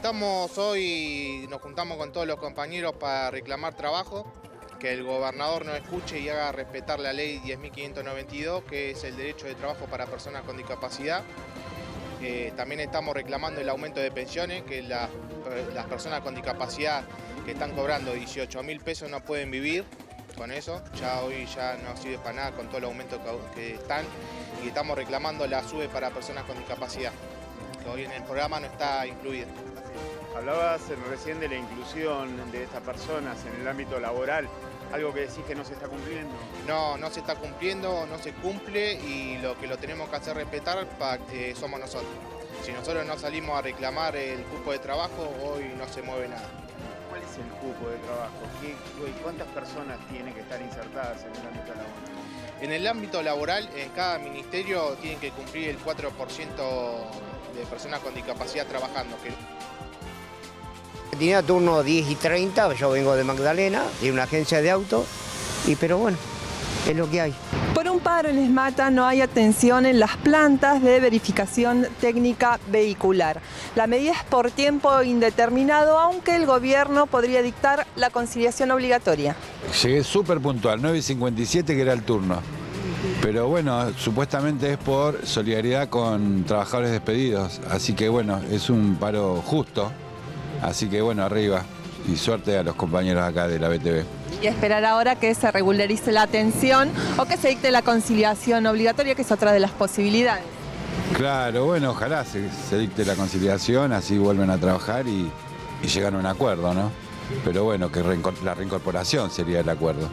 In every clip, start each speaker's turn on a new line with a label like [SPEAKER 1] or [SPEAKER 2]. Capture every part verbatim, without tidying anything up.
[SPEAKER 1] estamos hoy, nos juntamos con todos los compañeros para reclamar trabajo, que el gobernador nos escuche y haga respetar la ley diez mil quinientos noventa y dos, que es el derecho de trabajo para personas con discapacidad. Eh, también estamos reclamando el aumento de pensiones, que la, las personas con discapacidad que están cobrando dieciocho mil pesos no pueden vivir con eso. Ya hoy ya no sirve para nada con todo el aumento que, que están. Y estamos reclamando la SUBE para personas con discapacidad, que hoy en el programa no está incluida.
[SPEAKER 2] Hablabas recién de la inclusión de estas personas en el ámbito laboral, algo que decís que no se está cumpliendo.
[SPEAKER 1] No, no se está cumpliendo, no se cumple, y lo que lo tenemos que hacer respetar eh, somos nosotros. Si nosotros no salimos a reclamar el cupo de trabajo, hoy no se mueve nada.
[SPEAKER 2] ¿Cuál es el cupo de trabajo? ¿Qué, ¿Cuántas personas tienen que estar insertadas en el ámbito laboral?
[SPEAKER 1] En el ámbito laboral, en cada ministerio tienen que cumplir el cuatro por ciento de personas con discapacidad trabajando. Que...
[SPEAKER 3] Tenía turno diez y treinta, yo vengo de Magdalena, de una agencia de autos, y pero bueno, es lo que hay.
[SPEAKER 4] Por un paro en Esmata no hay atención en las plantas de verificación técnica vehicular. La medida es por tiempo indeterminado, aunque el gobierno podría dictar la conciliación obligatoria.
[SPEAKER 5] Llegué súper puntual, nueve y cincuenta y siete, que era el turno. Pero bueno, supuestamente es por solidaridad con trabajadores despedidos, así que bueno, es un paro justo. Así que bueno, arriba, y suerte a los compañeros acá de la B T V.
[SPEAKER 4] Y esperar ahora que se regularice la atención o que se dicte la conciliación obligatoria, que es otra de las posibilidades.
[SPEAKER 5] Claro, bueno, ojalá se, se dicte la conciliación, así vuelven a trabajar y, y llegan a un acuerdo, ¿no? Pero bueno, que la reincorporación sería el acuerdo.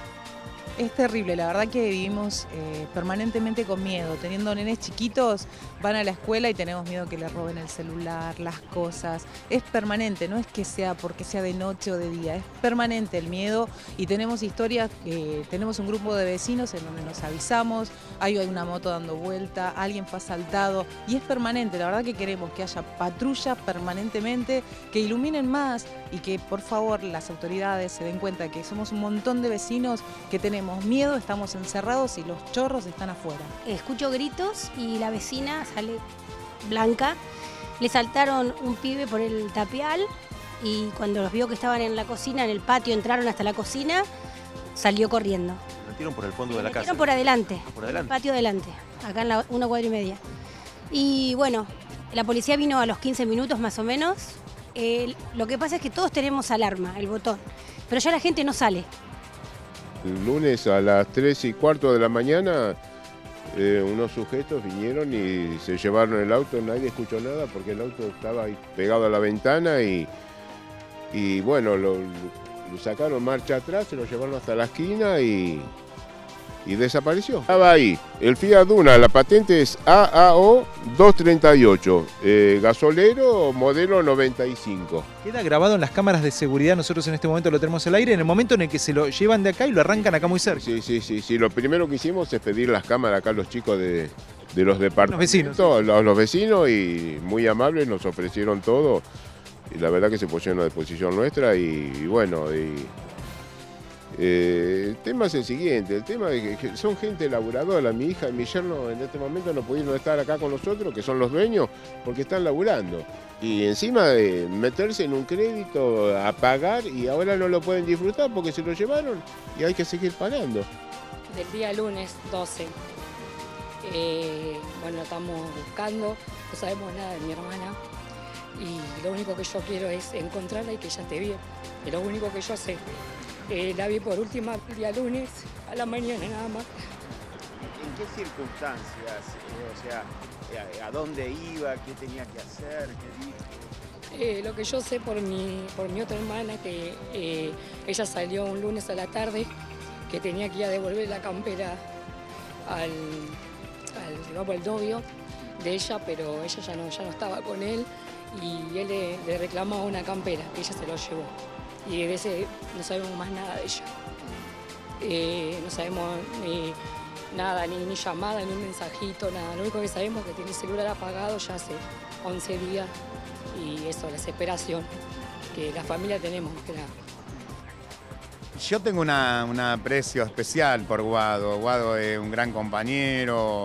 [SPEAKER 6] Es terrible, la verdad que vivimos eh, permanentemente con miedo. Teniendo nenes chiquitos, van a la escuela y tenemos miedo que les roben el celular, las cosas. Es permanente, no es que sea porque sea de noche o de día, es permanente el miedo, y tenemos historias, eh, tenemos un grupo de vecinos en donde nos avisamos, hay una moto dando vuelta, alguien fue asaltado, y es permanente. La verdad que queremos que haya patrullas permanentemente, que iluminen más, y que por favor las autoridades se den cuenta que somos un montón de vecinos que tenemos miedo, estamos encerrados y los chorros están afuera.
[SPEAKER 7] Escucho gritos y la vecina sale blanca. Le saltaron un pibe por el tapial y cuando los vio que estaban en la cocina, en el patio, entraron hasta la cocina, salió corriendo.
[SPEAKER 8] ¿Lo metieron por el fondo de la casa?
[SPEAKER 7] Lo metieron por adelante,
[SPEAKER 8] ¿Por adelante?
[SPEAKER 7] el patio adelante, acá en la una cuadra y media. Y bueno, la policía vino a los quince minutos más o menos. Eh, lo que pasa es que todos tenemos alarma, el botón, pero ya la gente no sale.
[SPEAKER 9] El lunes a las tres y cuarto de la mañana, eh, unos sujetos vinieron y se llevaron el auto. Nadie escuchó nada porque el auto estaba ahí pegado a la ventana y, y bueno, lo, lo sacaron marcha atrás, se lo llevaron hasta la esquina y, y desapareció. Estaba ahí, el Fiat Duna, la patente es A A O doscientos treinta y ocho, eh, gasolero modelo noventa y cinco.
[SPEAKER 10] Queda grabado en las cámaras de seguridad, nosotros en este momento lo tenemos al aire, en el momento en el que se lo llevan de acá y lo arrancan acá muy cerca.
[SPEAKER 9] Sí, sí, sí, sí. Lo primero que hicimos es pedir las cámaras acá a los chicos de, de los departamentos.
[SPEAKER 10] Los vecinos.
[SPEAKER 9] Los, los vecinos, y muy amables, nos ofrecieron todo. Y la verdad que se pusieron a disposición nuestra y, y bueno, y, eh, el tema es el siguiente, el tema es que son gente laburadora. Mi hija y mi yerno en este momento no pudieron estar acá con nosotros, que son los dueños, porque están laburando. Y encima de meterse en un crédito a pagar, y ahora no lo pueden disfrutar porque se lo llevaron y hay que seguir pagando.
[SPEAKER 11] Del día lunes doce, eh, bueno, lo estamos buscando, no sabemos nada de mi hermana y lo único que yo quiero es encontrarla y que ella esté bien, es lo único que yo sé. Eh, la vi por última el día lunes a la mañana nada más.
[SPEAKER 2] ¿En qué circunstancias? Eh, o sea, ¿a dónde iba? ¿Qué tenía que hacer? ¿Qué dijo?
[SPEAKER 11] Eh, lo que yo sé por mi, por mi otra hermana, que eh, ella salió un lunes a la tarde, que tenía que ir a devolver la campera al, al, digamos, al novio de ella, pero ella ya no, ya no estaba con él y él le, le reclamaba una campera, que ella se lo llevó. Y de ese no sabemos más nada de ella. Eh, no sabemos ni nada, ni, ni llamada, ni un mensajito, nada. Lo único que sabemos es que tiene el celular apagado ya hace once días y eso, la desesperación que la familia tenemos, que nada.
[SPEAKER 12] Yo tengo una, un aprecio especial por Guado. Guado es un gran compañero,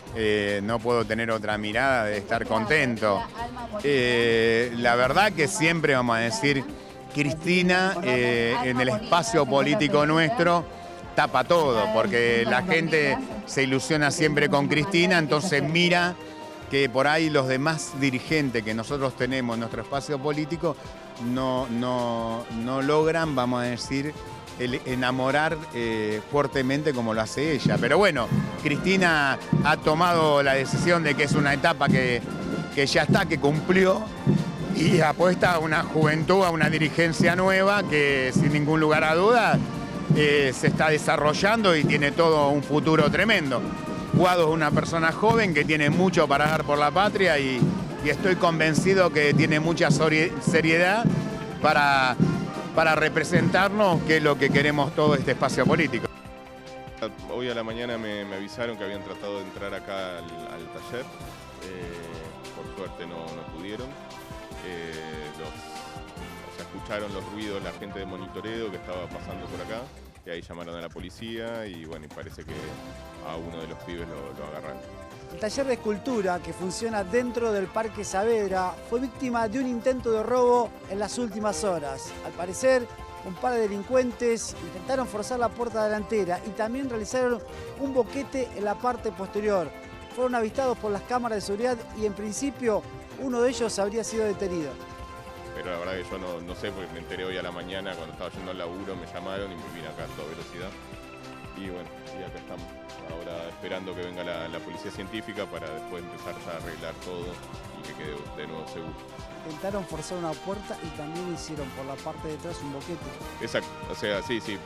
[SPEAKER 8] eh, no puedo tener otra mirada de estar contento. Eh, la verdad que siempre vamos a decir, Cristina eh, en el espacio político nuestro tapa todo, porque la gente se ilusiona siempre con Cristina, entonces mira que por ahí los demás dirigentes que nosotros tenemos en nuestro espacio político no, no, no logran, vamos a decir, el enamorar eh, fuertemente como lo hace ella. Pero bueno, Cristina ha tomado la decisión de que es una etapa que, que ya está, que cumplió, y apuesta a una juventud, a una dirigencia nueva que sin ningún lugar a duda eh, se está desarrollando y tiene todo un futuro tremendo. Guado es una persona joven que tiene mucho para dar por la patria y, y estoy convencido que tiene mucha seriedad para, para representarnos, que es lo que queremos todo este espacio político.
[SPEAKER 13] Hoy a la mañana me, me avisaron que habían tratado de entrar acá al, al taller, eh, por suerte no, no pudieron. Eh, los, o sea, escucharon los ruidos la gente de monitoreo que estaba pasando por acá. Y ahí llamaron a la policía y bueno, y parece que a uno de los pibes lo, lo agarraron.
[SPEAKER 14] El taller de escultura que funciona dentro del Parque Saavedra fue víctima de un intento de robo en las últimas horas. Al parecer, un par de delincuentes intentaron forzar la puerta delantera y también realizaron un boquete en la parte posterior. Fueron avistados por las cámaras de seguridad y en principio uno de ellos habría sido detenido.
[SPEAKER 13] Pero la verdad que yo no, no sé, porque me enteré hoy a la mañana cuando estaba yendo al laburo, me llamaron y me vine acá a toda velocidad. Y bueno, y acá estamos, ahora esperando que venga la, la policía científica para después empezar ya a arreglar todo y que quede de nuevo seguro.
[SPEAKER 14] Intentaron forzar una puerta y también hicieron por la parte de atrás un boquete.
[SPEAKER 13] Exacto, o sea, sí, sí.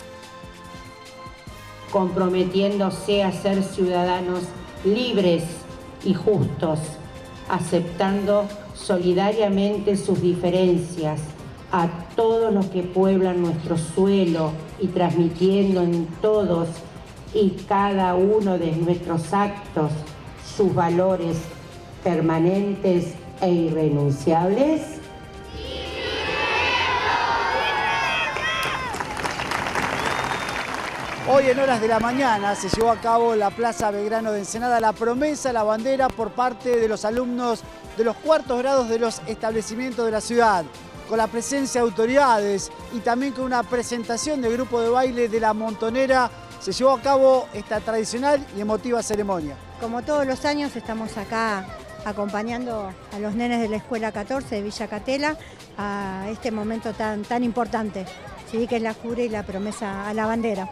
[SPEAKER 15] Comprometiéndose a ser ciudadanos libres y justos, aceptando solidariamente sus diferencias a todos los que pueblan nuestro suelo y transmitiendo en todos y cada uno de nuestros actos sus valores permanentes e irrenunciables.
[SPEAKER 14] Hoy en horas de la mañana se llevó a cabo en la Plaza Belgrano de Ensenada la promesa a la bandera por parte de los alumnos de los cuartos grados de los establecimientos de la ciudad, con la presencia de autoridades y también con una presentación del grupo de baile de La Montonera, se llevó a cabo esta tradicional y emotiva ceremonia.
[SPEAKER 16] Como todos los años estamos acá acompañando a los nenes de la Escuela catorce de Villa Catela a este momento tan, tan importante, ¿sí? Que es la jura y la promesa a la bandera.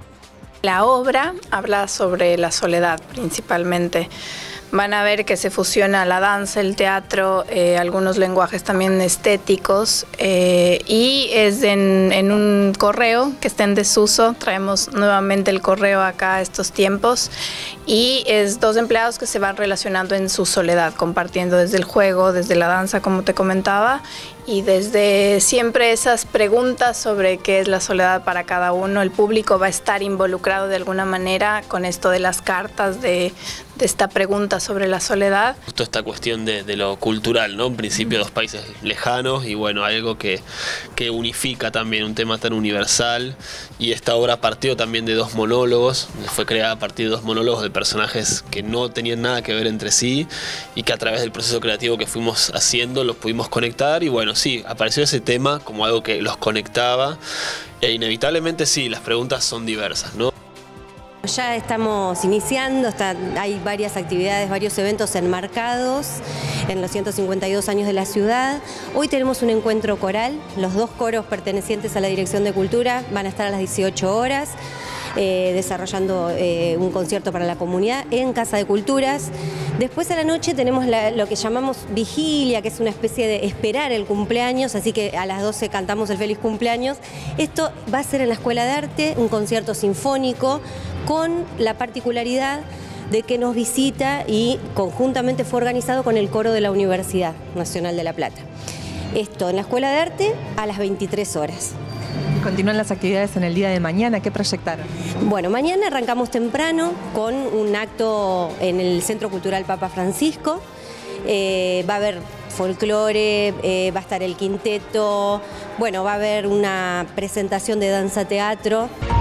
[SPEAKER 17] La obra habla sobre la soledad principalmente. Van a ver que se fusiona la danza, el teatro, eh, algunos lenguajes también estéticos eh, y es en, en un correo que está en desuso. Traemos nuevamente el correo acá a estos tiempos y es dos empleados que se van relacionando en su soledad, compartiendo desde el juego, desde la danza, como te comentaba, y desde siempre esas preguntas sobre qué es la soledad para cada uno. El público va a estar involucrado de alguna manera con esto de las cartas, de, de esta pregunta sobre la soledad.
[SPEAKER 18] Justo esta cuestión de, de lo cultural, ¿no? En principio dos países lejanos y bueno, algo que, que unifica también, un tema tan universal. Y esta obra partió también de dos monólogos, fue creada a partir de dos monólogos de personajes que no tenían nada que ver entre sí y que a través del proceso creativo que fuimos haciendo los pudimos conectar y bueno, sí, apareció ese tema como algo que los conectaba e inevitablemente sí, las preguntas son diversas, ¿no?
[SPEAKER 19] Ya estamos iniciando, está, hay varias actividades, varios eventos enmarcados en los ciento cincuenta y dos años de la ciudad. Hoy tenemos un encuentro coral, los dos coros pertenecientes a la Dirección de Cultura van a estar a las dieciocho horas. Eh, desarrollando eh, un concierto para la comunidad en Casa de Culturas. Después a la noche tenemos la, lo que llamamos vigilia, que es una especie de esperar el cumpleaños, así que a las doce cantamos el feliz cumpleaños. Esto va a ser en la Escuela de Arte, un concierto sinfónico con la particularidad de que nos visita y conjuntamente fue organizado con el coro de la Universidad Nacional de La Plata. Esto en la Escuela de Arte a las veintitrés horas.
[SPEAKER 4] Y continúan las actividades en el día de mañana. ¿Qué proyectaron?
[SPEAKER 19] Bueno, mañana arrancamos temprano con un acto en el Centro Cultural Papa Francisco. Eh, va a haber folclore, eh, va a estar el quinteto, bueno, va a haber una presentación de danza-teatro.